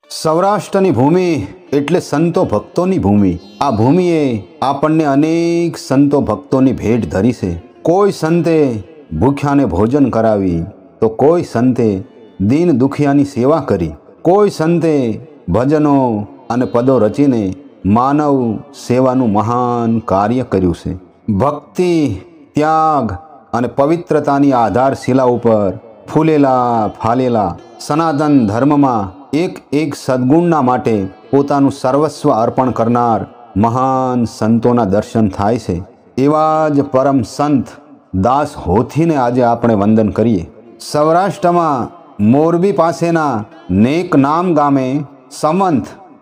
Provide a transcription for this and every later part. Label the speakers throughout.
Speaker 1: સૌરાષ્ટ્રની ભૂમિ એટલે સંતો ભક્તોની ભૂમિ. આ ભૂમિએ આપણને અનેક સંતો ભક્તોની ભેટ ધરી છે. કોઈ સંતે ભૂખ્યાને ભોજન કરાવી તો કોઈ સંતે દીન દુખિયાની સેવા કરી. કોઈ સંતે ભજનો અને પદો રચીને માનવ સેવાનું મહાન કાર્ય કર્યું છે. ભક્તિ, ત્યાગ અને પવિત્રતાની આધારશિલા ઉપર ફૂલેલા ફાલેલા સનાતન ધર્મમાં એક સદ્ગુણના માટે પોતાનું સર્વસ્વ અર્પણ કરનાર મહાન સંતોના દર્શન થાય છે. એવા જ પરમ સંત દાસ હોથીને આજે આપણે વંદન કરીએ. સૌરાષ્ટ્રમાં મોરબી પાસેના નેકનામ ગામે સંવંત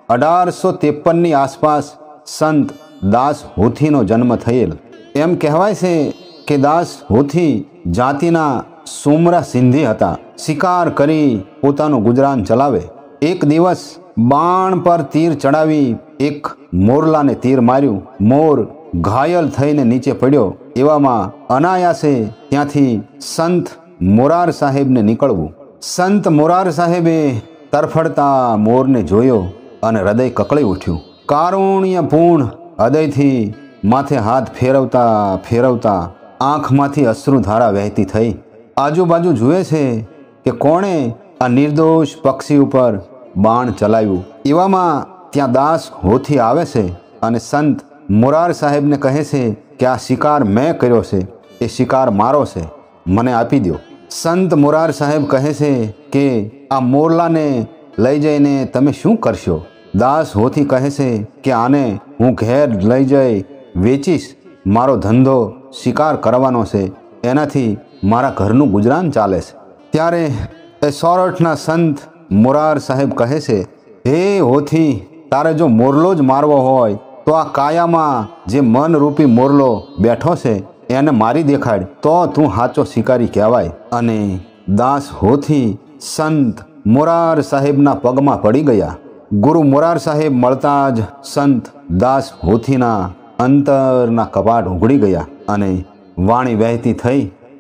Speaker 1: 1853ની આસપાસ સંત દાસ હોથીનો જન્મ થયેલ. એમ કહેવાય છે કે દાસ હોથી જાતિના સુમરા સિંધી હતા. શિકાર કરી પોતાનું ગુજરાન ચલાવે. એક દિવસ બાણ પર તીર ચડાવી એક મોરલાને તીર માર્યું. મોર ઘાયલ થઈને નીચે પડ્યો. એવામાં અનાયાસે ત્યાંથી સંત મોરાર સાહેબને નીકળવું. સંત મોરાર સાહેબે તરફડતા મોરને જોયો અને હૃદય કકળી ઉઠ્યું. કારુણ્યપૂર્ણ હૃદયથી માથે હાથ ફેરવતા ફેરવતા આંખમાંથી અશ્રુધારા વહેતી થઈ. આજુબાજુ જુએ છે કે કોણે આ નિર્દોષ પક્ષી ઉપર બાણ ચલાવ્યું. એવામાં ત્યાં દાસ હોથી આવે છે અને સંત મોરાર સાહેબને કહે છે કે આ શિકાર મેં કર્યો છે, એ શિકાર મારો છે, મને આપી દો. સંત મોરાર સાહેબ કહે છે કે આ મોરલાને લઈ જઈને તમે શું કરશો? દાસ હોથી કહે છે કે આને હું ઘેર લઈ જઈ વેચીશ. મારો ધંધો શિકાર કરવાનો છે, એનાથી મારા ઘરનું ગુજરાન ચાલે છે. ત્યારે એ સોરઠના સંત મોરાર સાહેબ કહે છે, હે હોથી, તારે જો મોરલો જ મારવો હોય તો આ કાયામાં જે મનરૂપી મોરલો બેઠો છે એને મારી દેખાડ, તો તું સાચો શિકારી કહેવાય. અને દાસ હોથી સંત મોરાર સાહેબના પગમાં પડી ગયા. ગુરુ મોરાર સાહેબ મળતા જ સંત દાસ હોથીના અંતરના કપાટ ઉઘડી ગયા અને વાણી વહેતી થઈ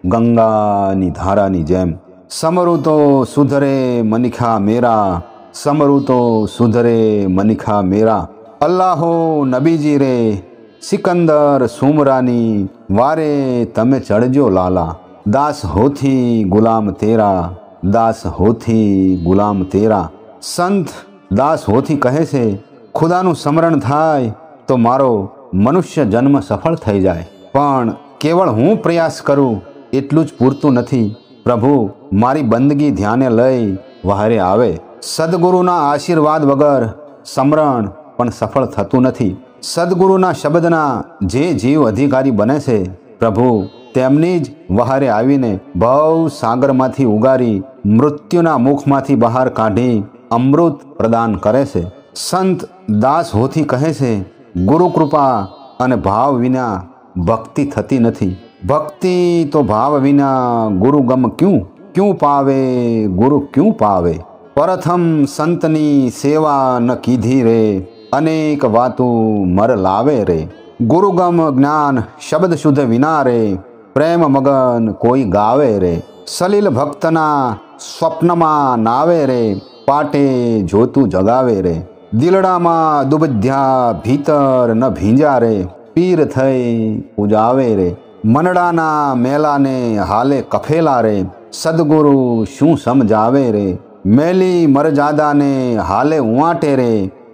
Speaker 1: ગંગાની ધારાની જેમ. સમરું તો સુધરે મનિખા મેરા, સમરું તો સુધરે મનિખા મેરા, અલ્લાહો નબીજી રે સિકંદર સુમરાની વારે તમે ચડજો લાલા. દાસ હોથી ગુલામ તેરા, દાસ હોથી ગુલામ તેરા. સંત દાસ હોથી કહે છે, ખુદાનું સ્મરણ થાય તો મારો મનુષ્ય જન્મ સફળ થઈ જાય, પણ કેવળ હું પ્રયાસ કરું એટલું જ પૂરતું નથી. પ્રભુ મારી બંદગી ધ્યાને લઈ વહારે આવે. સદગુરુના આશીર્વાદ વગર સ્મરણ પણ સફળ થતું નથી. સદગુરુના શબ્દના જે જીવ અધિકારી બને છે, પ્રભુ તેમની જ વહારે આવીને ભવ સાગરમાંથી ઉગારી મૃત્યુના મુખમાંથી બહાર કાઢી અમૃત પ્રદાન કરે છે. સંત દાસ હોથી કહે છે, ગુરુ કૃપા અને ભાવ વિના ભક્તિ થતી નથી. ભક્તિ તો ભાવ વિના ગુરુ ગમ ક્યું પાવે, ગુરુ ક્યું પાવે. પ્રથમ સંતની સેવા ન કીધી રે, અનેક વાતું મર લાવે રે. ગુરુગમ જ્ઞાન શબ્દ શુદ્ધ વિના રે, પ્રેમ મગન કોઈ ગાવે રે. સલીલ ભક્તના સ્વપ્નમાં નાવે રે, પાટે જોતું જગાવે રે. દિલડામાં દુબધ્યા ભીતર ન ભીંજા રે, પીર થઈ પૂજાવે રે. મનડાના મેલાને હાલે કફેલા રે, સદગુરુ શું સમજાવે રે. મેલી મરજાદાને હાલે ઉવાટે રે,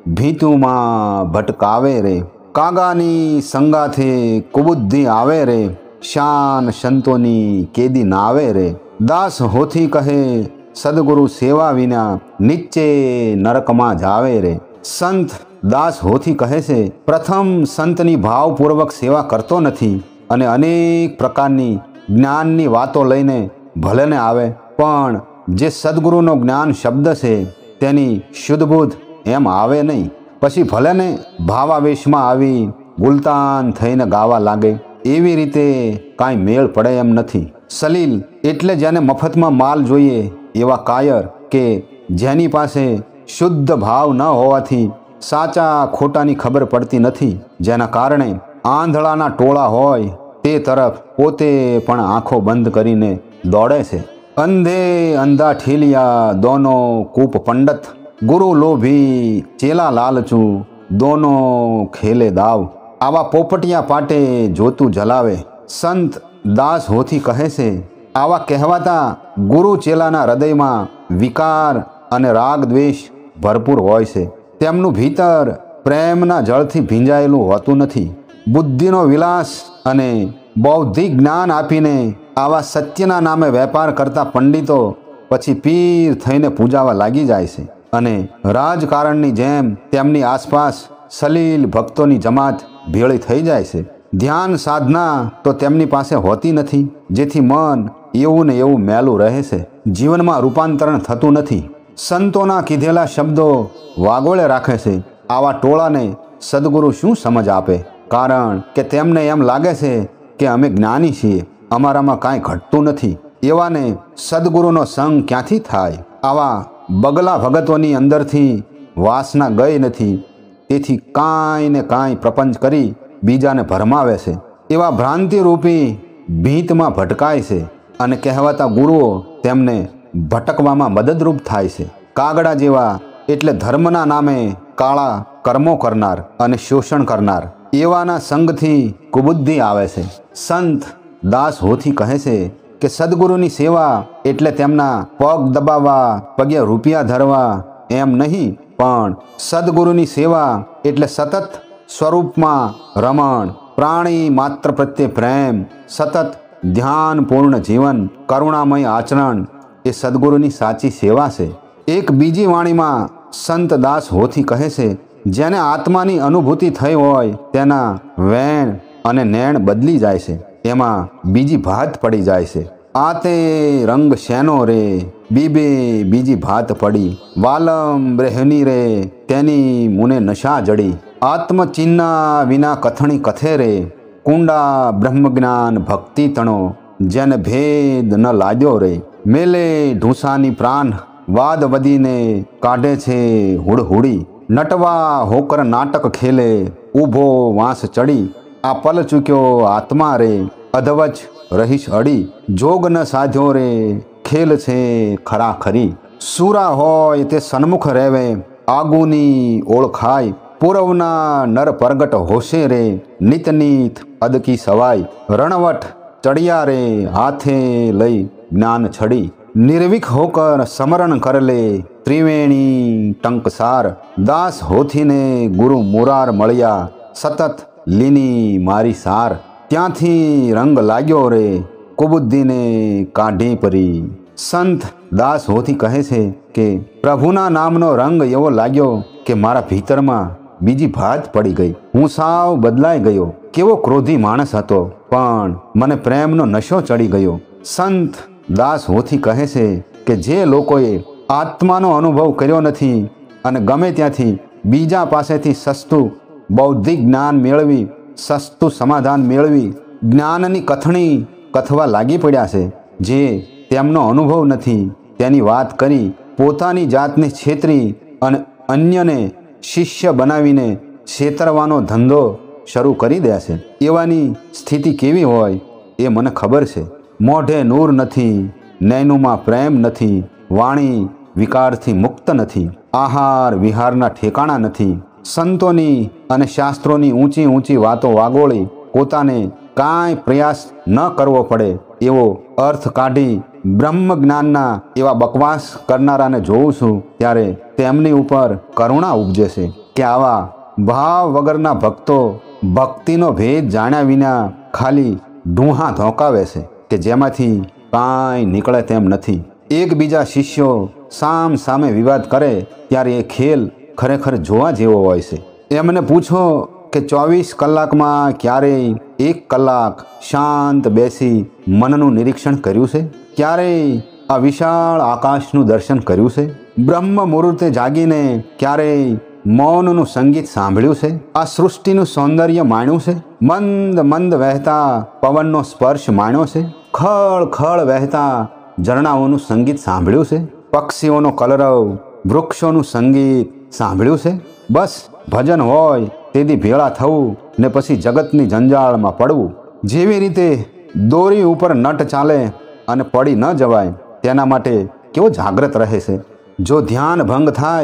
Speaker 1: ભીતુમાં ભટકાવે રે. કાગાની સંગાથે કુબુદ્ધિ આવે રે, શાન સંતોની કેદી નાવે રે. દાસ હોથી કહે, સદગુરુ સેવા વિના નીચે નરકમાં જાવે રે. સંત દાસ હોથી કહે છે, પ્રથમ સંતની ભાવપૂર્વક સેવા કરતો નથી અને અનેક પ્રકારની જ્ઞાનની વાતો લઈને ભલેને આવે, પણ જે સદગુરુનો જ્ઞાન શબ્દ છે તેની શુદ્ધબુદ્ધ એમ આવે નહીં. પછી ભલેને ભાવાવેશમાં આવી ગુલતાન થઈને ગાવા લાગે, એવી રીતે કાંઈ મેળ પડે એમ નથી. સલીલ એટલે જેને મફતમાં માલ જોઈએ એવા કાયર કે જેની પાસે શુદ્ધ ભાવ ન હોવાથી સાચા ખોટાની ખબર પડતી નથી, જેના કારણે આંધળાના ટોળા હોય તે તરફ પોતે પણ આંખો બંધ કરીને દોડે છે. અંધે અંધા ઠેલિયા દોનો કૂપ પંડત, ગુરુ લોભી ચેલા લાલચું દોનો ખેલે દાવ. આવા પોપટિયા પાટે જોતું જલાવે. સંત દાસ હોથી કહે છે, આવા કહેવાતા ગુરુ ચેલાના હૃદયમાં વિકાર અને રાગ દ્વેષ ભરપૂર હોય છે. તેમનું ભીતર પ્રેમના જળથી ભીંજાયેલું હોતું નથી. બુદ્ધિનો વિલાસ અને બૌદ્ધિક જ્ઞાન આપીને આવા સત્યના નામે વેપાર કરતા પંડિતો પછી પીર થઈને પૂજાવા લાગી જાય છે અને રાજકારણની જેમ તેમની આસપાસ સલીલ ભક્તોની જમાત ભેળી થઈ જાય છે. ધ્યાન સાધના તો તેમની પાસે હોતી નથી, જેથી મન એવું ને એવું મેલું રહે છે. જીવનમાં રૂપાંતરણ થતું નથી. સંતોના કીધેલા શબ્દો વાગોળે રાખે છે. આવા ટોળાને સદગુરુ શું સમજ આપે? કારણ કે તેમને એમ લાગે છે કે અમે જ્ઞાની છીએ, અમારામાં કાંઈ ઘટતું નથી. એવાને સદગુરુનો સંગ ક્યાંથી થાય? આવા બગલા ભગતોની અંદરથી વાસના ગઈ નથી, તેથી કાંઈ ને કાંઈ પ્રપંચ કરી બીજાને ભરમાવે છે. એવા ભ્રાંતિરૂપી ભીંતમાં ભટકાય છે અને કહેવાતા ગુરુઓ તેમને ભટકવામાં મદદરૂપ થાય છે. કાગડા જેવા એટલે ધર્મના નામે કાળા કર્મો કરનાર અને શોષણ કરનાર, એવાના સંગથી કુબુદ્ધિ આવે છે. સંત દાસ હોથી કહે છે કે સદગુરુની સેવા એટલે તેમના પગ દબાવવા, પગે રૂપિયા ધરવા એમ નહીં, પણ સદગુરુની સેવા એટલે સતત સ્વરૂપમાં રમણ, પ્રાણી માત્ર પ્રત્યે પ્રેમ, સતત ધ્યાનપૂર્ણ જીવન, કરુણામય આચરણ એ સદગુરુની સાચી સેવા છે. એક બીજી વાણીમાં સંત દાસ હોથી કહે છે, જેને આત્માની અનુભૂતિ થઈ હોય તેના વેણ અને નેણ બદલી જાય છે, એમાં બીજી ભાત પડી જાય છે. આ તે રંગ શેનો રે બીબે બીજી ભાત પડી, વાલમ બ્રેહની રે તેની મુને નશા જડી. આત્મચિહ્ના વિના કથણી કથે રે, કુંડા બ્રહ્મજ્ઞાન ભક્તિ તણો, જેને ભેદ ન લાદ્યો રે. મેલે ઢૂંસાની પ્રાણ વાદ વધીને કાઢે છે હુડહુડી, નટવા હોકર નાટક ખેલે ઊભો વાંસ ચડી. આ પલ ચૂક્યો આત્મા રે અધવચ રહીશ અડી, જોગ ન સાધ્યો રે ખેલ છે ખરા ખરી. સુરા હોય તે સન્મુખ રહેવે આગુની ઓળખાય, પૂરવના નર પરગટ હોશે રે નિતનીત અદકી સવાય. રણવટ ચડિયા રે હાથે લઈ જ્ઞાન છડી, નિર્વિક હોકર સમરણ કરલે ત્રિવેણી ટંકસાર. દાસ હોથીને ગુરુ મુરાર મળ્યા સતત લીની મારી સાર, ત્યાંથી રંગ લાગ્યો રે કુબુદ્ધિને કાઢી પરી. સંત દાસ હોથી કહે છે કે પ્રભુના નામનો રંગ એવો લાગ્યો કે મારા ભીતરમાં બીજી ભાત પડી ગઈ. હું સાવ બદલાઈ ગયો. કેવો ક્રોધી માણસ હતો, પણ મને પ્રેમનો નશો ચડી ગયો. સંત દાસ હોથી કહે છે કે જે લોકોએ આત્માનો અનુભવ કર્યો નથી અને ગમે ત્યાંથી બીજા પાસેથી સસ્તું બૌદ્ધિક જ્ઞાન મેળવી, સસ્તું સમાધાન મેળવી જ્ઞાનની કથણી કથવા લાગી પડ્યા છે, જે તેમનો અનુભવ નથી તેની વાત કરી પોતાની જાતને છેતરી અને અન્યને શિષ્ય બનાવીને છેતરવાનો ધંધો શરૂ કરી દે છે. એવાની સ્થિતિ કેવી હોય એ મને ખબર છે. મોઢે નૂર નથી, નૈનુમાં પ્રેમ નથી, વાણી વિકારથી મુક્ત નથી, આહાર વિહારના ઠેકાણા નથી. સંતોની અને શાસ્ત્રોની ઊંચી ઊંચી વાતો વાગોળી પોતાને કાંઈ પ્રયાસ ન કરવો પડે એવો અર્થ કાઢી બ્રહ્મ જ્ઞાનના એવા બકવાસ કરનારાને જોઉં છું ત્યારે તેમની ઉપર કરુણા ઉપજે છે કે આવા ભાવ વગરના ભક્તો ભક્તિનો ભેદ જાણ્યા વિના ખાલી ડૂહા ધોકાવે છે કે જેમાંથી કાંઈ નીકળે તેમ નથી. એકબીજા શિષ્યો સામ સામે વિવાદ કરે ત્યારે એ ખેલ ખરેખર જોવા જેવો હોય છે. એમને પૂછો કે 24 કલાકમાં ક્યારેય 1 કલાક શાંત બેસી મનનું નિરીક્ષણ કર્યું છે? ક્યારેય આ વિશાળ આકાશનું દર્શન કર્યું છે? બ્રહ્મ મુહૂર્તે જાગીને ક્યારેય મૌનનું સંગીત સાંભળ્યું છે? આ સૃષ્ટિનું સૌંદર્ય માણ્યું છે? મંદ મંદ વહેતા પવનનો સ્પર્શ માણ્યો છે? ખળ ખળ વહેતા ઝરણાઓનું સંગીત સાંભળ્યું છે? પક્ષીઓનો કલરવ, વૃક્ષોનું સંગીત સાંભળ્યું છે? બસ ભજન હોય તેથી ભેળા થવું ને પછી જગતની જંજાળમાં પડવું. જેવી રીતે દોરી ઉપર નટ ચાલે અને પડી ન જવાય તેના માટે કેવો જાગ્રત રહે છે. જો ધ્યાન ભંગ થાય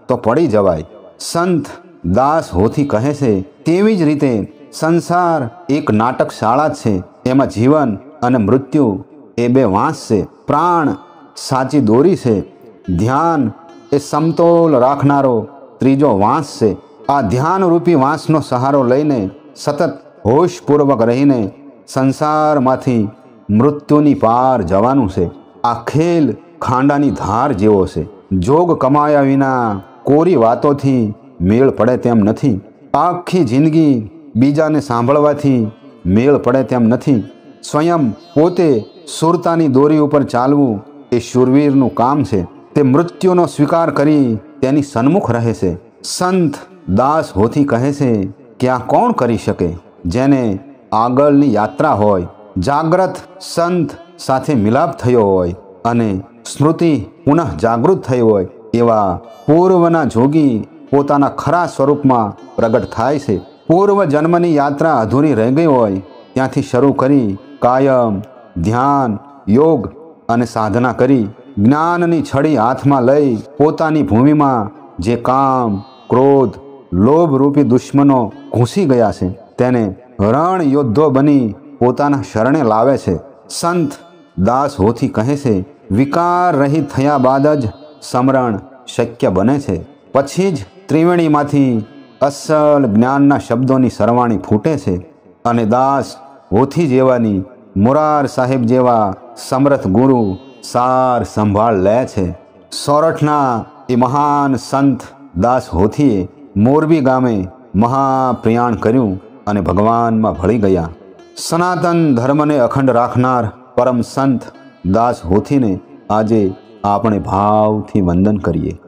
Speaker 1: તો પડી જવાય. સંત દાસ હોથી કહે છે તેવી જ રીતે સંસાર એક નાટકશાળા જ છે. એમાં જીવન અને મૃત્યુ એ બે વાંસ છે. પ્રાણ સાચી દોરી છે. ધ્યાન એ સમતોલ રાખનારો ત્રીજો વાંસ છે. આ ધ્યાનરૂપી વાંસનો સહારો લઈને સતત હોશપૂર્વક રહીને સંસારમાંથી મૃત્યુની પાર જવાનું છે. આ ખેલ ખાંડાની ધાર જેવો છે. જોગ કમાયા વિના કોરી વાતોથી મેળ પડે તેમ નથી. આખી જિંદગી બીજાને સાંભળવાથી મેળ પડે તેમ નથી. સ્વયં પોતે સુરતાની દોરી ઉપર ચાલવું એ શૂરવીરનું કામ છે. તે મૃત્યુનો સ્વીકાર કરી તેની સન્મુખ રહે છે. સંત દાસ હોથી કહે છે કે આ કોણ કરી શકે? જેને આગળની યાત્રા હોય, જાગ્રત સંત સાથે મિલાપ થયો હોય અને સ્મૃતિ પુનઃ જાગૃત થઈ હોય, એવા પૂર્વના જોગી પોતાના ખરા સ્વરૂપમાં પ્રગટ થાય છે. પૂર્વ જન્મની યાત્રા અધૂરી રહી ગઈ હોય ત્યાંથી શરૂ કરી કાયમ ધ્યાન, યોગ અને સાધના કરી જ્ઞાનની છડી હાથમાં લઈ પોતાની ભૂમિમાં જે કામ, ક્રોધ, લોભરૂપી દુશ્મનો ઘૂસી ગયા છે તેને રણ યોદ્ધો બની પોતાના શરણે લાવે છે. સંત દાસ હોથી કહે છે વિકાર રહિત થયા બાદ જ સમરણ શક્ય બને છે. પછી જ ત્રિવેણીમાંથી અસલ જ્ઞાનના શબ્દોની સરવાણી ફૂટે છે અને દાસ હોથી જેવાની, મોરાર સાહેબ જેવા સમર્થ ગુરુ સાર સંભાળ લે છે. સોરઠના એ મહાન સંત દાસ હોથીએ મોરબી ગામે મહાપ્રયાણ કર્યું અને ભગવાનમાં ભળી ગયા. સનાતન ધર્મને અખંડ રાખનાર પરમ સંત દાસ હોથીને આજે આપણે ભાવથી વંદન કરીએ.